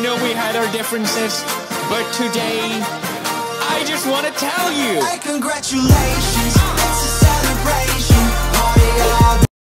know we had our differences, but today, I just want to tell you. Hey, congratulations.